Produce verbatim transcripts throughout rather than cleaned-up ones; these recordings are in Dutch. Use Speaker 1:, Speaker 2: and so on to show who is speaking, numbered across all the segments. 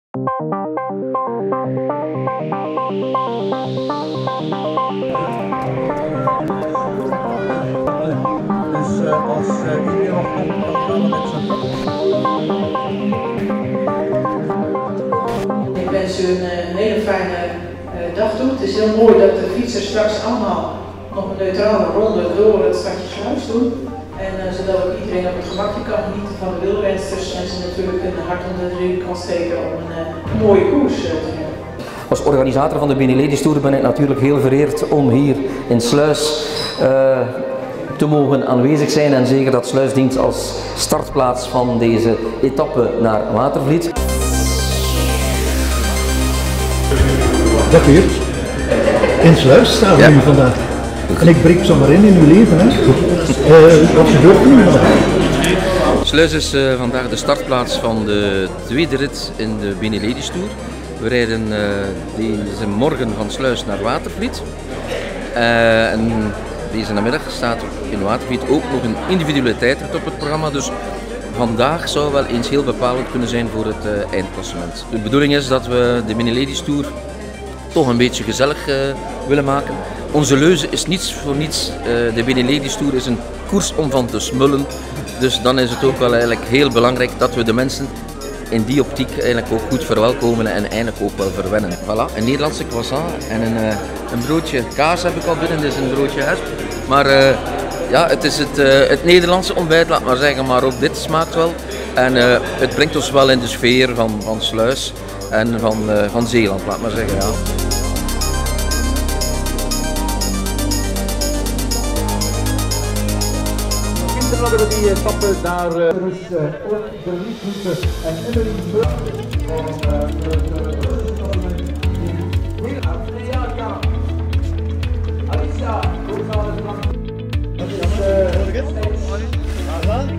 Speaker 1: Dus uh, als uh, iedereen nog komt, dan gaan we met z'n
Speaker 2: Ik wens u een, een hele fijne uh, dag toe. Het is heel mooi dat de fietsers straks allemaal nog een neutrale ronde door het stadje Sluis doen. En uh, zodat ook iedereen op het gemakje kan genieten van de wielrensters en ze natuurlijk een hart onder de riem kan steken om een uh, mooie koers uh, te hebben.
Speaker 3: Als organisator van de Beneladies Tour ben ik natuurlijk heel vereerd om hier in Sluis uh, te mogen aanwezig zijn en zeker dat Sluis dient als startplaats van deze etappe naar Watervliet.
Speaker 4: Dag Geert, in Sluis staan we ja. nu vandaag. En ik breek zomaar in in uw leven, hè? Uh, wat gebeurt er nu vandaag?
Speaker 3: Sluis is uh, vandaag de startplaats van de tweede rit in de Beneladies Tour. We rijden uh, deze morgen van Sluis naar Watervliet. Uh, en deze namiddag staat in Watervliet ook nog een individuele tijdrit op het programma. Dus vandaag zou wel eens heel bepalend kunnen zijn voor het uh, eindklassement. De bedoeling is dat we de Beneladies Tour toch een beetje gezellig uh, willen maken. Onze leuze is niets voor niets. Uh, de Beneladies Tour is een koers om van te smullen. Dus dan is het ook wel eigenlijk heel belangrijk dat we de mensen in die optiek eigenlijk ook goed verwelkomen en eigenlijk ook wel verwennen. Voilà, een Nederlandse croissant en een, uh, een broodje kaas heb ik al binnen, dit is een broodje huis. Maar uh, ja, het is het, uh, het Nederlandse ontbijt, laat maar zeggen, maar ook dit smaakt wel. En uh, het brengt ons wel in de sfeer van, van Sluis en van, uh, van Zeeland, laat maar zeggen. Ja.
Speaker 1: Dan hadden we die stappen naar uh, Rus, uh, de Liefroute en Emily van Alicia, hoe gaan we het dan?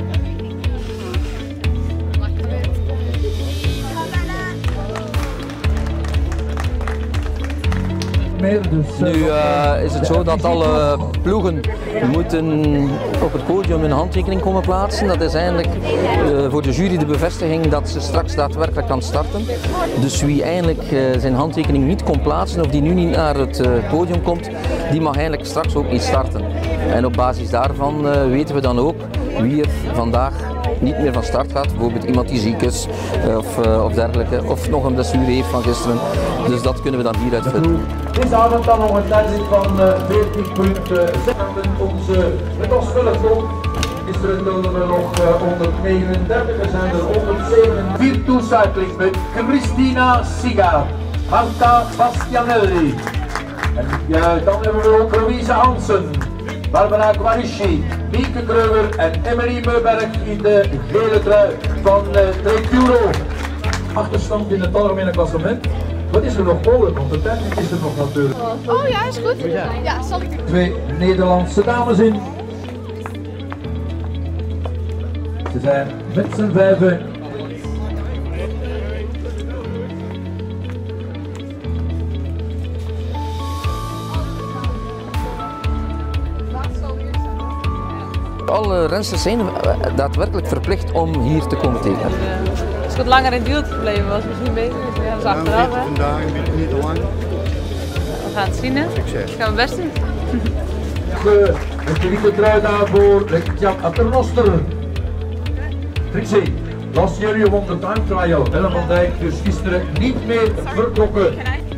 Speaker 3: Nu uh, is het zo dat alle ploegen moeten op het podium hun handtekening komen plaatsen. Dat is eigenlijk uh, voor de jury de bevestiging dat ze straks daadwerkelijk kan starten. Dus wie eigenlijk uh, zijn handtekening niet kon plaatsen of die nu niet naar het uh, podium komt, die mag eigenlijk straks ook niet starten. En op basis daarvan uh, weten we dan ook wie er vandaag niet meer van start gaat, bijvoorbeeld iemand die ziek is of, uh, of dergelijke, of nog een blessure heeft van gisteren. Dus dat kunnen we dan hieruit vinden.
Speaker 1: Deze avond dan nog een tijdrit van uh, veertien komma zes. Onze met ons peloton. Gisteren tellen we nog uh, honderdnegenendertig, er zijn er honderdzeven. Virtu Cycling met Christina Siga, Marta Bastianelli. En uh, dan hebben we ook Louise Hansen, Barbara Guarischi, Mieke Kreuger en Emily Meuberg in de gele trui van uh, Trecuro. Achterstand in het algemene klassement. Wat is er nog mogelijk? Want de tijd is er nog natuurlijk.
Speaker 5: Oh ja, is goed. Ja, zal ik.
Speaker 1: Twee Nederlandse dames in. Ze zijn met z'n vijven.
Speaker 3: Alle rensters zijn daadwerkelijk verplicht om hier te komen tekenen.
Speaker 5: Als het langer in het wiel te blijven was, misschien beter. Dus we gaan eens achteraf.
Speaker 6: Ja, vandaag een beetje niet te lang.
Speaker 5: We gaan het zien, hè?
Speaker 6: Succes.
Speaker 5: Gaan we best doen.
Speaker 1: De witte trui daar voor Jan Aternoster. Trixie, last jullie won de time trial. Ellen van Dijk dus gisteren niet meer vertrokken.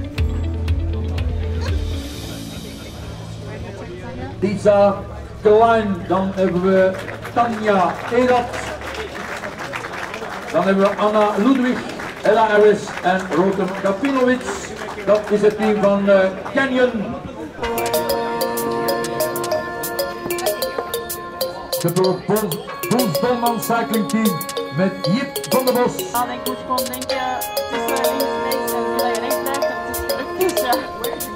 Speaker 1: Tisa Klein, dan hebben we Tanja Erat. Dan hebben we Anna Ludwig, Ella Harris en Rotem Kapinowicz. Dat is het team van uh, Canyon. De Boels Dolman Cycling Team met Jip van der Bos.
Speaker 7: Als ik goed kom, denk je tussen links en rechts en wil je rechts blijft en het is gelukt.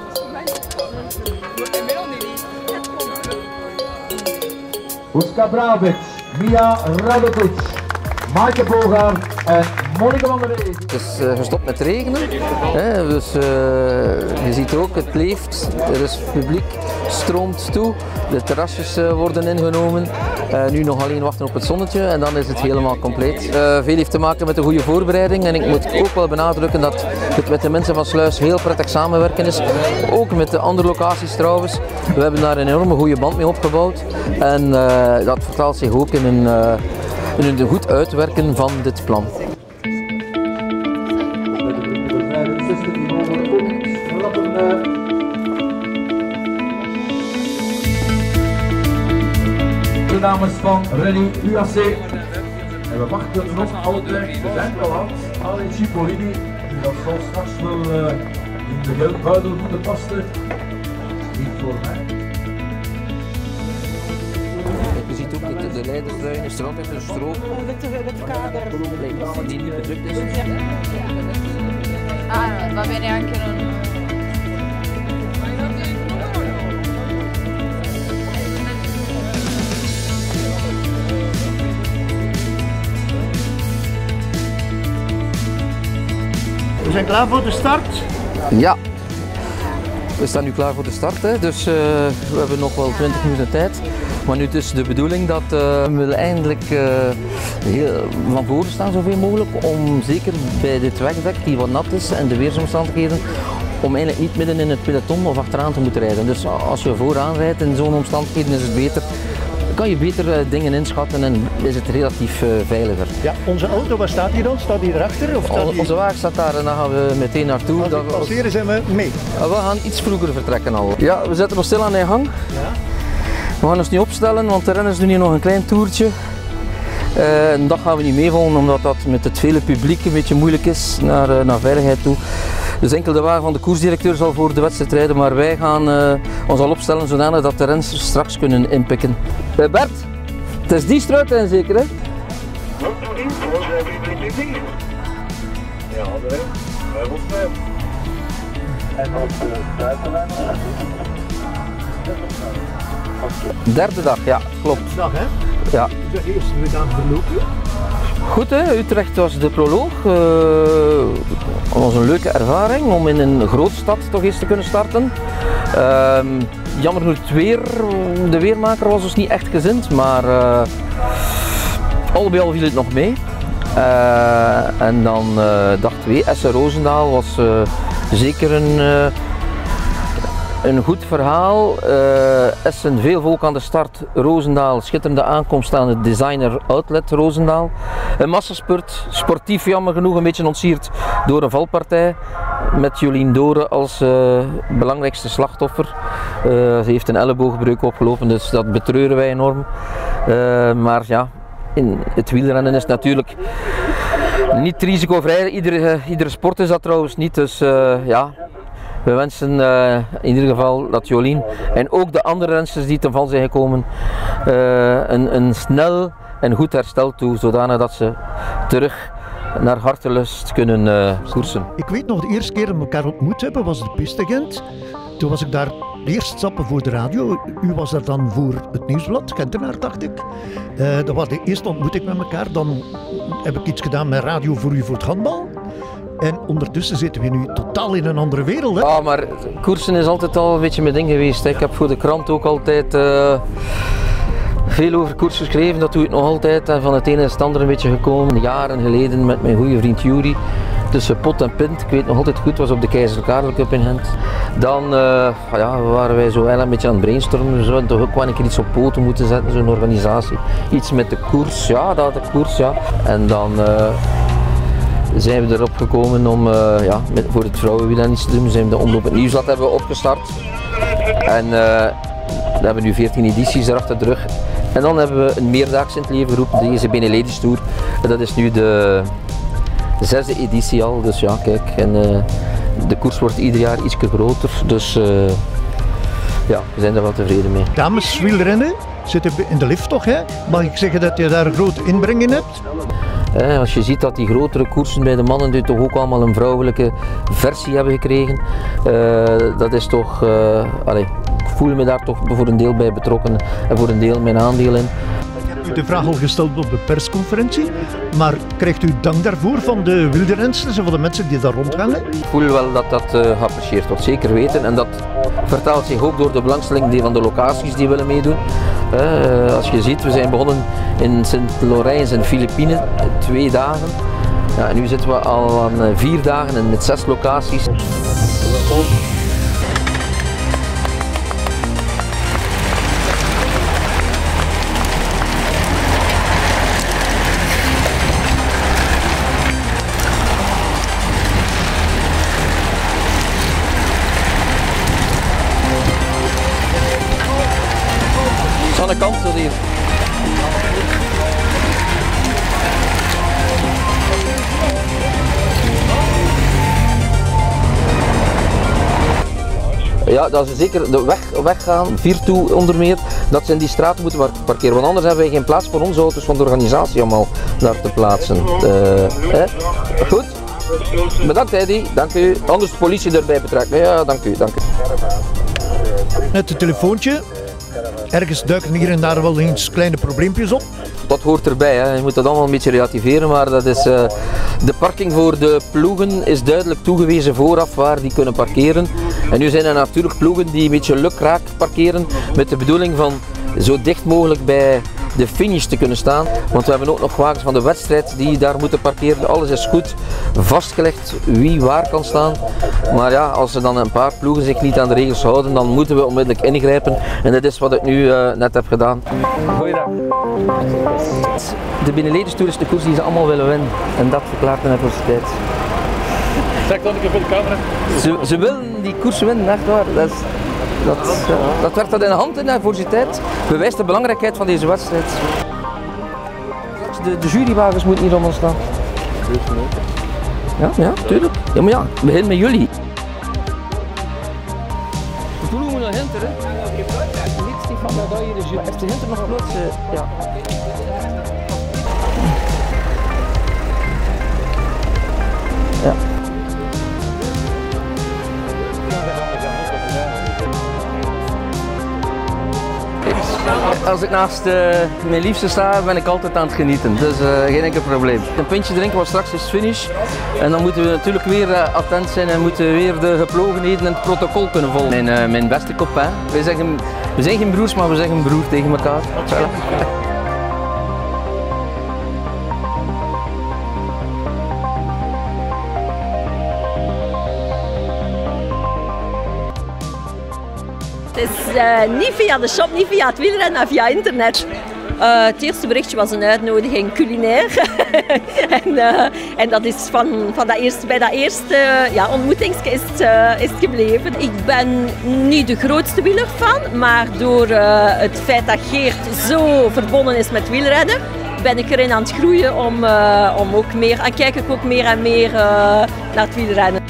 Speaker 1: Huska Bravic, Mia Radovic, Maaike Bogaert en Monika van der Ree.
Speaker 3: Het is uh, gestopt met regenen, hè, dus uh, je ziet ook, het leeft, er is publiek, stroomt toe, de terrasjes uh, worden ingenomen Uh, nu nog alleen wachten op het zonnetje en dan is het helemaal compleet. Uh, veel heeft te maken met de goede voorbereiding en ik moet ook wel benadrukken dat het met de mensen van Sluis heel prettig samenwerken is. Ook met de andere locaties trouwens. We hebben daar een enorme goede band mee opgebouwd en uh, dat vertaalt zich ook in een, uh, in een goed uitwerken van dit plan.
Speaker 1: De dames van Rally U A C. En we wachten nog altijd, we zijn wel hard, Ali Cipollini. Dat zal straks wel uh, in de geldbuidel moeten passen. Niet voor mij.
Speaker 3: Je ziet ook dat de leidersduin is er altijd een strook. Die niet bedrukt is.
Speaker 5: Ah, va bene anche non...
Speaker 4: We zijn klaar voor de start?
Speaker 3: Ja, we staan nu klaar voor de start, hè. Dus uh, we hebben nog wel twintig minuten tijd. Maar nu is dus de bedoeling dat uh, we willen eindelijk uh, heel van voren staan zoveel mogelijk om zeker bij dit wegdek die wat nat is en de weersomstandigheden om eigenlijk niet midden in het peloton of achteraan te moeten rijden. Dus als je vooraan rijdt in zo'n omstandigheden is het beter. Kan je beter uh, dingen inschatten en is het relatief uh, veiliger.
Speaker 4: Ja, onze auto, waar staat die dan? Staat die erachter? Of staat die...
Speaker 3: Onze wagen staat daar en dan gaan we meteen naartoe.
Speaker 4: Als we passeren zijn we mee.
Speaker 3: We gaan iets vroeger vertrekken al. Ja, we zetten nog stil aan de gang.
Speaker 4: Ja.
Speaker 3: We gaan ons niet opstellen, want de renners doen hier nog een klein toertje. Uh, en dat gaan we niet meevolgen, omdat dat met het vele publiek een beetje moeilijk is naar, uh, naar veiligheid toe. Dus enkel de wagen van de koersdirecteur zal voor de wedstrijd rijden, maar wij gaan uh, ons al opstellen zodanig dat de renners straks kunnen inpikken. Uh, Bert, het is die struitlijn zeker, hè?
Speaker 6: Ja, dat is het. En op de struitlijn.
Speaker 3: Derde dag, ja, klopt.
Speaker 4: Dag, hè?
Speaker 3: Ja.
Speaker 4: De eerste dag verlopen.
Speaker 3: Goed, hè? Utrecht was de proloog. Uh, het was een leuke ervaring om in een grote stad toch eens te kunnen starten. Uh, jammer genoeg het weer, de weermaker was dus niet echt gezind, maar uh, al bij al viel het nog mee. Uh, en dan uh, dag twee, Essen-Roosendaal was uh, zeker een... Uh, Een goed verhaal. Uh, Essen, veel volk aan de start. Roosendaal, schitterende aankomst aan het designer outlet Roosendaal. Een massaspurt, sportief jammer genoeg een beetje ontsierd door een valpartij. Met Jolien Dore als uh, belangrijkste slachtoffer. Uh, ze heeft een elleboogbreuk opgelopen, dus dat betreuren wij enorm. Uh, maar ja, in het wielrennen is natuurlijk niet risicovrij. Iedere, iedere sport is dat trouwens niet, dus uh, ja. We wensen uh, in ieder geval dat Jolien en ook de andere rensters die ten val zijn gekomen uh, een, een snel en goed herstel toe, zodanig dat ze terug naar hartelust kunnen uh, koersen.
Speaker 4: Ik weet nog, de eerste keer dat we elkaar ontmoet hebben was de piste Gent. Toen was ik daar eerst stappen voor de radio. U was daar dan voor het nieuwsblad, Gentenaar dacht ik. Uh, dat was de eerste ontmoeting met elkaar. Dan heb ik iets gedaan met radio voor u voor het handbal. En ondertussen zitten we nu totaal in een andere wereld. Hè?
Speaker 3: Ja, maar koersen is altijd al een beetje mijn ding geweest. Ik heb voor de krant ook altijd uh, veel over koers geschreven. Dat doe ik nog altijd. En van het ene is het andere een beetje gekomen. Jaren geleden met mijn goede vriend Jury. Tussen pot en pint. Ik weet nog altijd goed, was op de Keizer Karel Cup in Gent. Dan uh, ja, waren wij zo een beetje aan het brainstormen. We zouden toch ook wel een keer iets op poten moeten zetten, zo'n organisatie. Iets met de koers, ja, dat de koers, ja. En dan... Uh, zijn we erop gekomen om uh, ja, met, voor het vrouwenwielrennen iets te doen. We zijn de Omloop het Nieuwsblad hebben we opgestart. En uh, we hebben nu veertien edities erachter de rug. En dan hebben we een meerdaags in het leven geroepen, de E C Benelux Tour. En dat is nu de, de zesde editie al, dus ja kijk. En uh, de koers wordt ieder jaar iets groter, dus uh, ja, we zijn er wel tevreden mee.
Speaker 4: Dames wielrennen zitten in de lift toch, hè? Mag ik zeggen dat je daar een grote inbreng in hebt?
Speaker 3: Eh, als je ziet dat die grotere koersen bij de mannen die toch ook allemaal een vrouwelijke versie hebben gekregen, uh, dat is toch, uh, allez, ik voel me daar toch voor een deel bij betrokken en voor een deel mijn aandeel in.
Speaker 4: u de vraag al gesteld op de persconferentie, maar krijgt u dank daarvoor van de wielrensters en van de mensen die daar rondhangen?
Speaker 3: Ik voel wel dat dat uh, geapprecieerd wordt, zeker weten. En dat vertaalt zich ook door de belangstelling die van de locaties die willen meedoen. Uh, als je ziet, we zijn begonnen in Sint-Laurens en Filipijnen, twee dagen. Ja, en nu zitten we al aan uh, vier dagen en met zes locaties. Aan de kant zo hier. Ja, dat is zeker de weg, weggaan, vier toe onder meer, dat ze in die straat moeten parkeren, want anders hebben wij geen plaats voor onze auto's van de organisatie om al daar te plaatsen. Uh, eh? Goed, bedankt Eddy, dank u. Anders de politie erbij betrekken. Ja, dank u, dank u.
Speaker 4: Net het telefoontje. Ergens duiken hier en daar wel eens kleine probleempjes op.
Speaker 3: Dat hoort erbij, hè. Je moet dat allemaal een beetje relativeren, maar dat is, uh, de parking voor de ploegen is duidelijk toegewezen vooraf waar die kunnen parkeren. En nu zijn er natuurlijk ploegen die een beetje lukraak parkeren met de bedoeling van zo dicht mogelijk bij de finish te kunnen staan. Want we hebben ook nog wagens van de wedstrijd die daar moeten parkeren. Alles is goed vastgelegd wie waar kan staan. Maar ja, als er dan een paar ploegen zich niet aan de regels houden, dan moeten we onmiddellijk ingrijpen. En dat is wat ik nu uh, net heb gedaan. Goeiedag. De binnenledenstoer is de koers die ze allemaal willen winnen. En dat verklaart de nervositeit.
Speaker 6: Zeg dan een keer voor de camera.
Speaker 3: Ze, ze willen die koers winnen, echt waar. Dat, is, dat, ja, dat werkt dat in de hand in de nervositeit. Bewijst de belangrijkheid van deze wedstrijd. De, de jurywagens moeten hier rond ons staan. Ja, ja, tuurlijk. Ja, maar ja, het begint met jullie. De ploeg moet naar Hinter, hè? Niet Stefan, dat hier is. Heeft de Hinter nog plots? Ja. Ja. Als ik naast uh, mijn liefste sta, ben ik altijd aan het genieten, dus uh, geen enkel probleem. Een pintje drinken, want straks is finish. En dan moeten we natuurlijk weer uh, attent zijn en moeten weer de geplogenheden en het protocol kunnen volgen. Mijn, uh, mijn beste kop, hè. Wij zeggen, we zijn geen broers, maar we zeggen broer tegen elkaar. Voilà.
Speaker 8: Het is uh, niet via de shop, niet via het wielrennen, maar via internet. Uh, het eerste berichtje was een uitnodiging culinair. en, uh, en dat is van, van dat eerste, bij dat eerste ja, ontmoetingsje is, uh, is het gebleven. Ik ben niet de grootste wielerfan, maar door uh, het feit dat Geert zo verbonden is met wielrennen, ben ik erin aan het groeien om, uh, om ook meer, en kijk ik ook meer en meer uh, naar het wielrennen.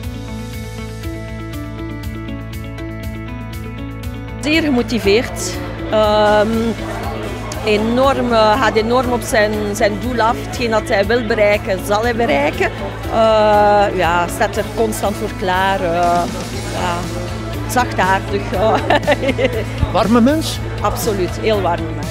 Speaker 8: Zeer gemotiveerd, um, enorm, uh, gaat enorm op zijn, zijn doel af. Hetgeen dat hij wil bereiken, zal hij bereiken. Uh, ja, staat er constant voor klaar. Uh, ja, zachtaardig. Uh.
Speaker 4: Warme mens?
Speaker 8: Absoluut, heel warme mens.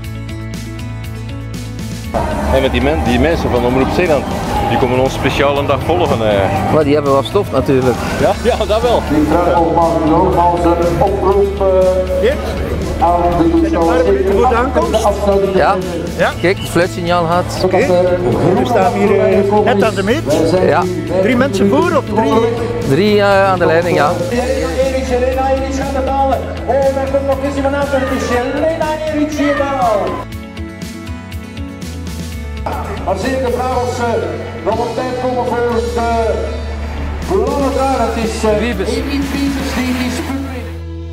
Speaker 6: En met die, men, die mensen van Omroep Zeeland, die komen ons speciaal een dag volgen. Eh.
Speaker 3: Maar die hebben wat stof natuurlijk.
Speaker 6: Ja, ja, dat wel.
Speaker 1: Die vraag op Marino als een oproep uh, aan de
Speaker 4: Voor de aankomst?
Speaker 3: Ja.
Speaker 4: Ja.
Speaker 3: Kijk, het fluitsignaal gaat.
Speaker 4: Oké, okay. We staan hier uh, net aan de meet.
Speaker 3: Ja.
Speaker 4: Drie mensen voor of drie?
Speaker 3: Drie uh, aan de leiding, ja.
Speaker 1: Eric, Jelena Eric gaat het halen. Oh, daar komt nog eens iemand aan. Het is Jelena Eric hier al. Maar zeker de vraag of ze nog op tijd komen voor het uh, lange daar. Het is uh, Edwin Pieters die die spurt wint.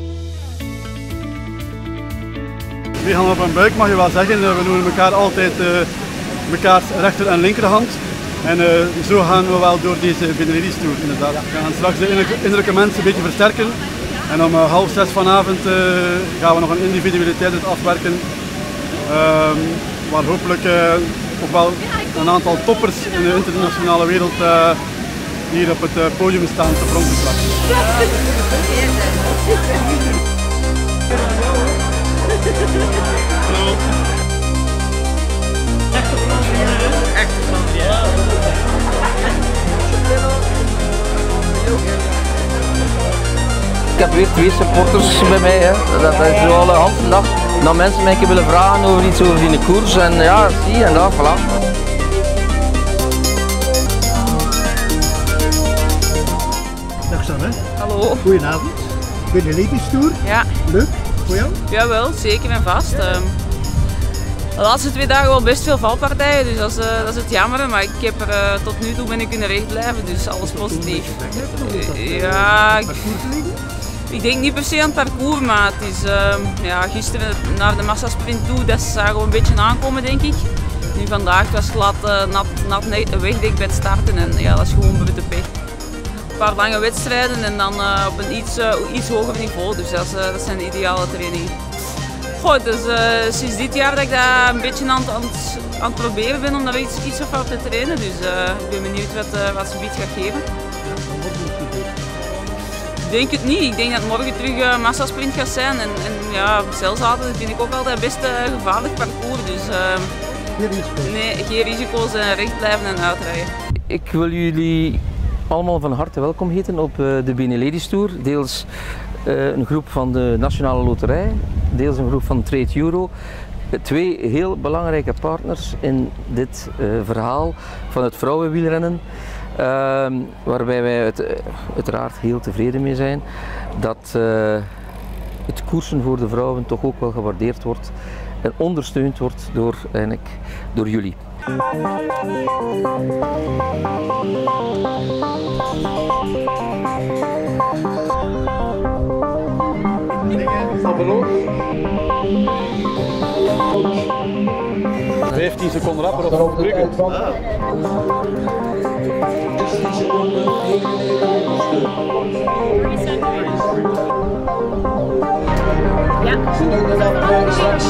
Speaker 9: We gaan op een buik, mag je wel zeggen. We noemen elkaar altijd uh, mekaars rechter- en linkerhand. En uh, zo gaan we wel door deze binnenladies-tour inderdaad. We gaan straks de innerlijke mensen een beetje versterken. En om uh, half zes vanavond uh, gaan we nog een individualiteit afwerken. Uh, waar hopelijk uh, ook wel een aantal toppers in de internationale wereld uh, hier op het uh, podium staan te pronken straks.
Speaker 10: echte Brazilianen. Echte Brazilianen.
Speaker 3: Ik heb weer twee supporters bij mij, hè. Dat is zo alle hand en dag. Dat mensen mij willen vragen over iets over die koers en ja, zie en dat, voilà.
Speaker 4: Dag Sanne.
Speaker 5: Hallo.
Speaker 4: Goedenavond. Binnen Ladies Tour.
Speaker 5: Ja.
Speaker 4: Leuk voor jou?
Speaker 5: Jawel, zeker en vast. Um, de laatste twee dagen wel best veel valpartijen, dus dat is, uh, dat is het jammer. Maar ik heb er uh, tot nu toe ben ik kunnen recht blijven, dus alles positief. Uh, ja, ik, ik denk niet per se aan het parcours, maar het is uh, ja, gisteren naar de massasprint toe, dat zagen we een beetje aankomen denk ik. Nu vandaag het was glad, uh, nat, nat wegdek bij het starten en ja, dat is gewoon brute pech. Een paar lange wedstrijden en dan uh, op een iets, uh, iets hoger niveau, dus dat, is, uh, dat zijn de ideale trainingen. Goh, dus, uh, sinds dit jaar dat ik dat een beetje aan, aan, aan het proberen ben om daar iets, iets op te trainen, dus uh, ik ben benieuwd wat, uh, wat ze iets gaat geven. Ik denk het niet, ik denk dat morgen terug uh, massasprint gaat zijn en, en ja, zelfzaten vind ik ook altijd best uh, gevaarlijk parcours, dus uh,
Speaker 4: geen risico's.
Speaker 5: Nee, geen risico's en recht blijven en uitrijden.
Speaker 3: Ik wil jullie allemaal van harte welkom heten op de Beneladies Tour. Deels uh, een groep van de Nationale Loterij, deels een groep van Trade Euro. Twee heel belangrijke partners in dit uh, verhaal van het vrouwenwielrennen. Uh, waarbij wij het, uh, uiteraard heel tevreden mee zijn dat uh, het koersen voor de vrouwen toch ook wel gewaardeerd wordt en ondersteund wordt door, eigenlijk, door jullie.
Speaker 9: vijftien seconden rapper op Brugge. Ah.
Speaker 1: Ja. Ze doen dat straks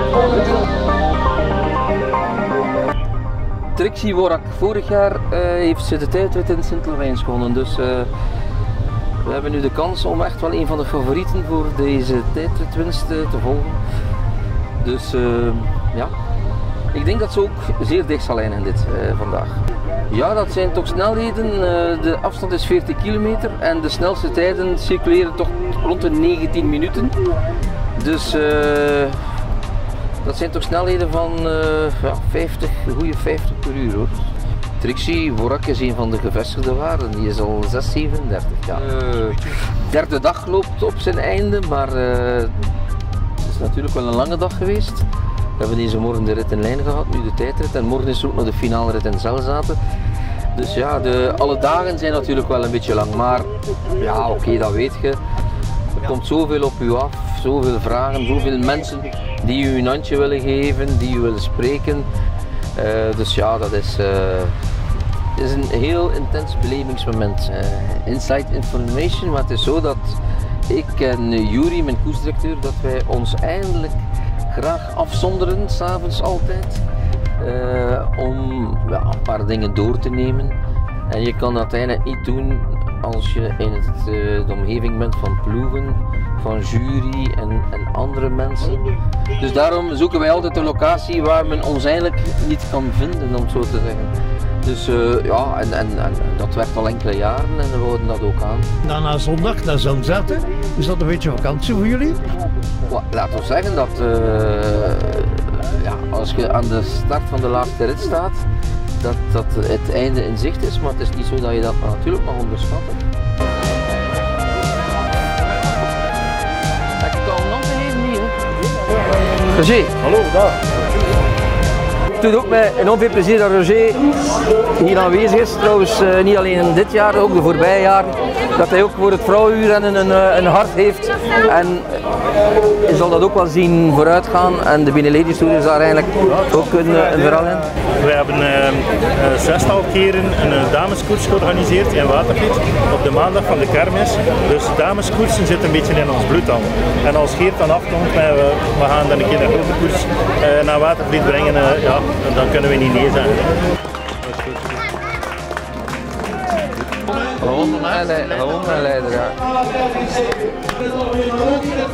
Speaker 3: Trixie Worak, vorig jaar uh, heeft ze de tijdrit in Sint-Lorijns gewonnen, dus uh, we hebben nu de kans om echt wel een van de favorieten voor deze tijdritwinst uh, te volgen. Dus uh, ja, ik denk dat ze ook zeer dicht zal eindigen dit uh, vandaag. Ja, dat zijn toch snelheden. Uh, de afstand is veertig kilometer en de snelste tijden circuleren toch rond de negentien minuten. Dus uh, dat zijn toch snelheden van uh, ja, vijftig, goede vijftig per uur hoor. Trixie Worak is een van de gevestigde waarden, die is al zes zevenendertig. Ja. Uh, derde dag loopt op zijn einde, maar uh, het is natuurlijk wel een lange dag geweest. We hebben deze morgen de rit in lijn gehad, nu de tijdrit en morgen is er ook nog de finale rit in Zelzaten. Dus ja, de, alle dagen zijn natuurlijk wel een beetje lang, maar ja oké, okay, dat weet je. Er komt zoveel op u af, zoveel vragen, zoveel mensen die u een handje willen geven, die u willen spreken. Uh, dus ja, dat is, uh, is een heel intens belevingsmoment. Uh, inside information, maar het is zo dat ik en Juri, mijn koersdirecteur, dat wij ons eindelijk graag afzonderen, 's avonds altijd, uh, om ja, een paar dingen door te nemen. En je kan dat eigenlijk niet doen als je in het, uh, de omgeving bent van ploegen, van jury en, en andere mensen. Dus daarom zoeken wij altijd een locatie waar men ons eigenlijk niet kan vinden, om het zo te zeggen. Dus uh, ja, en, en, en dat werkt al enkele jaren en we houden dat ook aan.
Speaker 4: Dan na zondag, naar Zelzaten, is dat een beetje vakantie voor jullie?
Speaker 3: Laten we zeggen dat uh, ja, als je aan de start van de laatste rit staat, dat, dat het einde in zicht is, maar het is niet zo dat je dat natuurlijk mag onderschatten. Heb ik al nog even niet, hè? Roger.
Speaker 9: Hallo, daar.
Speaker 3: Het doet ook met enorm veel plezier dat Roger hier aanwezig is. Trouwens, uh, niet alleen dit jaar, ook de voorbije jaren. Dat hij ook voor het vrouwenwielrennen een, een hart heeft. En je zal dat ook wel zien vooruitgaan. En de Beneladies Tour is daar eigenlijk ook een, een verhaal in.
Speaker 10: We hebben uh, uh, zestal keren een uh, dameskoers georganiseerd in Watervliet op de maandag van de kermis. Dus dameskoersen zitten een beetje in ons bloed al. En als Geert dan afkomt, uh, we gaan dan een keer een grote koers uh, naar Watervliet brengen, uh, ja, dan kunnen we niet nee zeggen.
Speaker 3: Gewoon mijn leider, ja.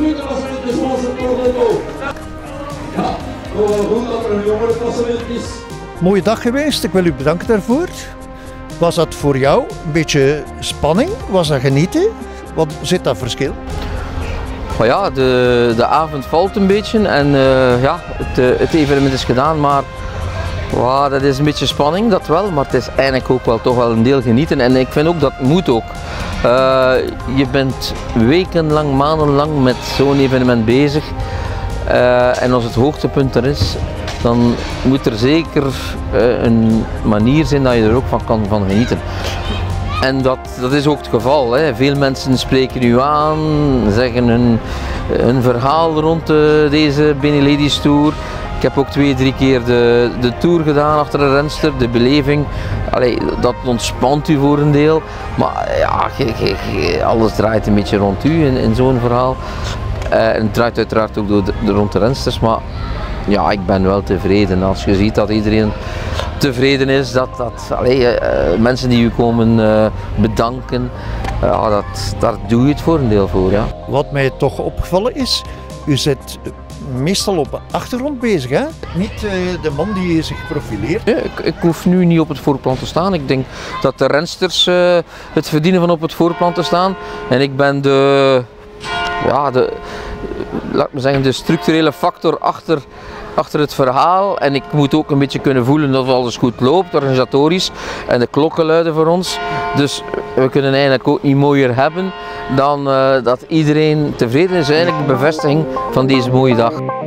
Speaker 1: Ja, goed dat er een jongere klasse is.
Speaker 4: Mooie dag geweest, ik wil u bedanken daarvoor. Was dat voor jou een beetje spanning? Was dat genieten? Wat zit dat verschil?
Speaker 3: Maar ja, de, de avond valt een beetje en uh, ja, het, het evenement is gedaan, maar wow, dat is een beetje spanning, dat wel, maar het is eigenlijk ook wel toch wel een deel genieten en ik vind ook dat moet ook. Uh, je bent wekenlang, maandenlang met zo'n evenement bezig uh, en als het hoogtepunt er is, dan moet er zeker uh, een manier zijn dat je er ook van kan van genieten. En dat, dat is ook het geval. Hè. Veel mensen spreken u aan, zeggen hun, hun verhaal rond de, deze Beneladies Tour. Ik heb ook twee, drie keer de, de tour gedaan achter de renster, de beleving. Allee, dat ontspant u voor een deel. Maar ja, ge, ge, ge, alles draait een beetje rond u in, in zo'n verhaal. Uh, en het draait uiteraard ook door de, de, rond de rensters. Maar ja, ik ben wel tevreden. Als je ziet dat iedereen tevreden is, dat, dat allee, uh, mensen die u komen uh, bedanken, uh, dat, daar doe je het voor een deel voor. Ja.
Speaker 4: Wat mij toch opgevallen is, u zit meestal op de achtergrond bezig, hè? Niet uh, de man die zich profileert.
Speaker 3: Ja, ik, ik hoef nu niet op het voorplan te staan. Ik denk dat de rensters uh, het verdienen van op het voorplan te staan. En ik ben de, ja, de, laat me zeggen, de structurele factor achter achter het verhaal en ik moet ook een beetje kunnen voelen dat alles goed loopt, organisatorisch, en de klokken luiden voor ons. Dus we kunnen eigenlijk ook niet mooier hebben dan uh, dat iedereen tevreden is. Eigenlijk de bevestiging van deze mooie dag.